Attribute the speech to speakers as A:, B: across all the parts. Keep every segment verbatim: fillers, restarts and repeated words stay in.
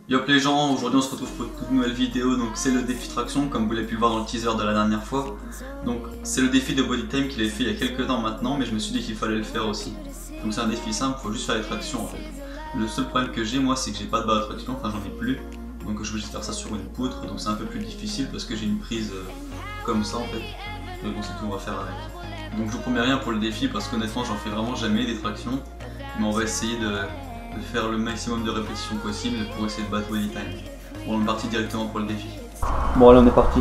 A: Yop les gens, aujourd'hui on se retrouve pour une toute nouvelle vidéo, donc c'est le défi traction comme vous l'avez pu voir dans le teaser de la dernière fois. Donc c'est le défi de body time qu'il avait fait il y a quelques temps maintenant, mais je me suis dit qu'il fallait le faire aussi. Donc c'est un défi simple, il faut juste faire les tractions en fait. Le seul problème que j'ai moi c'est que j'ai pas de barre de traction, enfin j'en ai plus, donc je vais juste faire ça sur une poutre, donc c'est un peu plus difficile parce que j'ai une prise euh, comme ça en fait. Mais bon c'est tout, on va faire avec. Donc je vous promets rien pour le défi parce qu'honnêtement j'en fais vraiment jamais des tractions, mais on va essayer de... de faire le maximum de répétitions possible pour essayer de battre body time. Bon, on est parti directement pour le défi.
B: Bon allez, on est parti.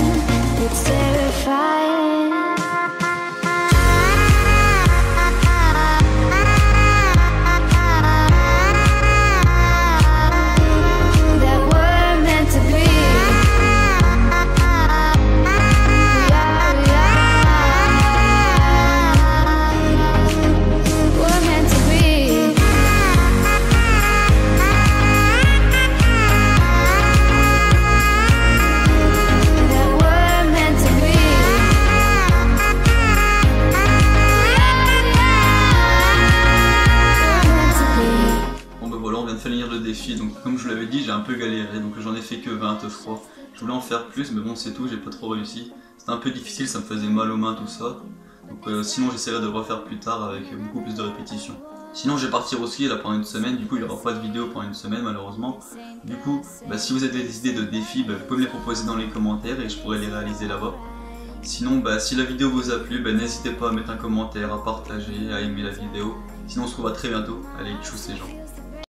A: Finir le défi, donc comme je vous l'avais dit j'ai un peu galéré, donc j'en ai fait que vingt je crois. Je voulais en faire plus mais bon c'est tout, j'ai pas trop réussi. C'était un peu difficile, ça me faisait mal aux mains tout ça. Donc euh, sinon j'essaierai de le refaire plus tard avec beaucoup plus de répétitions. Sinon je vais partir au ski là pendant une semaine, du coup il n'y aura pas de vidéo pendant une semaine malheureusement. Du coup bah, si vous avez des idées de défis, bah, vous pouvez me les proposer dans les commentaires et je pourrai les réaliser là-bas. Sinon bah, si la vidéo vous a plu, bah, n'hésitez pas à mettre un commentaire, à partager, à aimer la vidéo. Sinon on se retrouve à très bientôt, allez tchuss les gens.